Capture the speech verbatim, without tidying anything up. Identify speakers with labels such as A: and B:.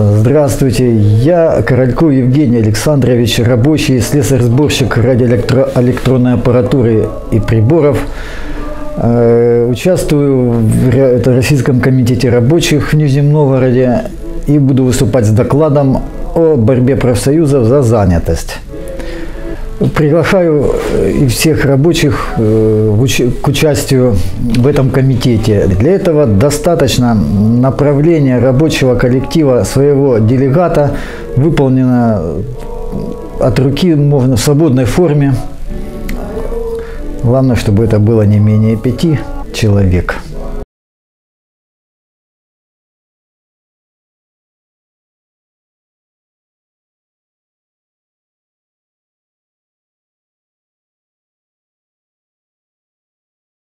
A: Здравствуйте, я Корольков Евгений Александрович, рабочий слесарь-сборщик радиоэлектронной аппаратуры и приборов. Участвую в Российском комитете рабочих в Нижнем Новгороде и буду выступать с докладом о борьбе профсоюзов за занятость. Приглашаю и всех рабочих к участию в этом комитете. Для этого достаточно направления рабочего коллектива своего делегата, выполнено от руки, можно в свободной форме. Главное, чтобы это было не менее пяти человек.